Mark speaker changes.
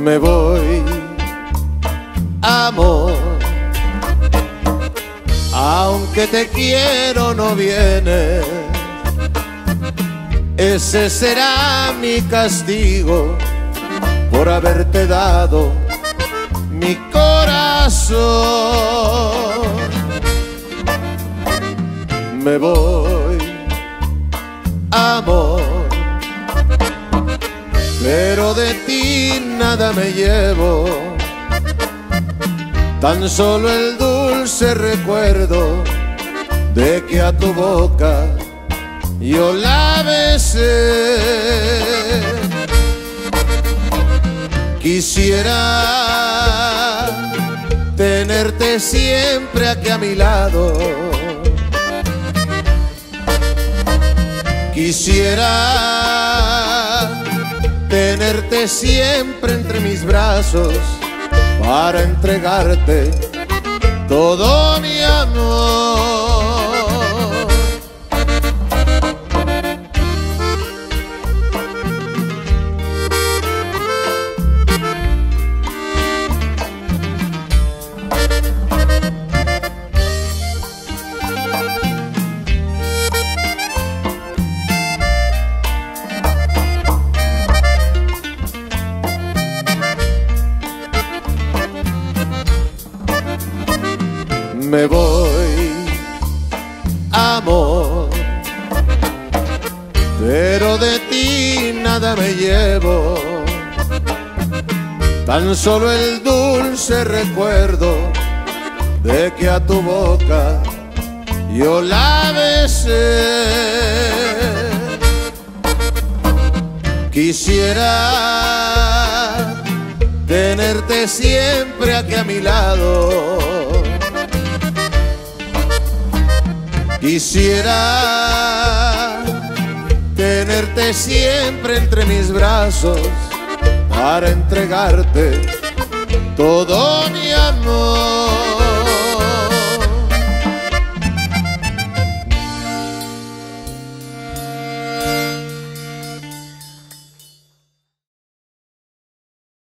Speaker 1: Me voy, amor, aunque te quiero no vienes. Ese será mi castigo por haberte dado mi corazón. Me voy, amor, pero de ti nada me llevo, tan solo el dulce recuerdo de que a tu boca yo la besé. Quisiera tenerte siempre aquí a mi lado. Quisiera tenerte siempre entre mis brazos para entregarte todo mi amor. Me voy, amor, pero de ti nada me llevo, tan solo el dulce recuerdo de que a tu boca yo la besé. Quisiera tenerte siempre aquí a mi lado. Quisiera tenerte siempre entre mis brazos para entregarte todo mi amor.